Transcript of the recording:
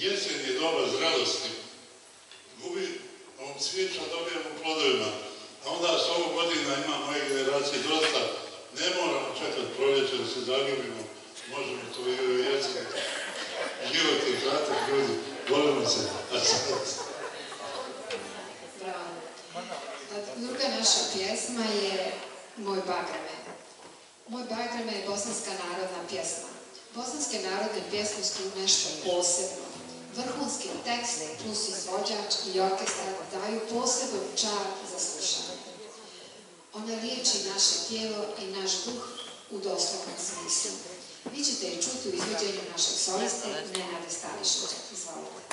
jesen je doba zrelosti. Gubi cvijeća, dobijemo plodovima. A onda s ovog godina ima moje generacije dosta. Ne moramo čekati proljeće da se zaljubimo. Možemo to i u jesen. Život je kratak, ljudi. Volimo se. Bravo. Druga naša pjesma je Moj Bagreme. Moj Bagreme je bosanska narodna pjesma. Bosanske narodne pjesme su nešto posebno. Vrhunski tekst plus izvođač i orkestar daju poseban čar za slušanje. Ona liječi naše tijelo i naš duh u doslovnom smislu. Vi ćete je čuti u izvođenju našeg soliste Nenada Stanišića. Izvolite.